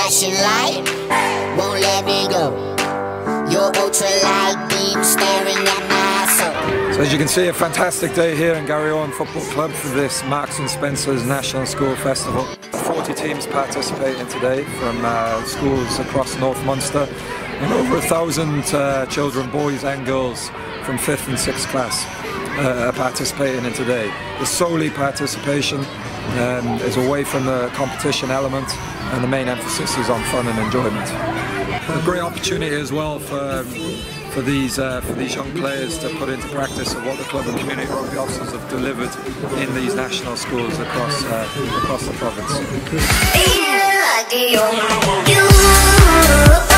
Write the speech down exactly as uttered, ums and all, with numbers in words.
flashing light won't let me go. Your ultralight beam staring at my soul. So as you can see, a fantastic day here in Garryowen Football Club for this Marks and Spencer's National School Festival. forty teams participating today from uh, schools across North Munster, and over a thousand uh, children, boys and girls from fifth and sixth class uh, are participating in today. The solely participation um, is away from the competition element, and the main emphasis is on fun and enjoyment. A great opportunity as well for for these uh, for these young players to put into practice of what the club and community rugby officers have delivered in these national schools across uh, across the province.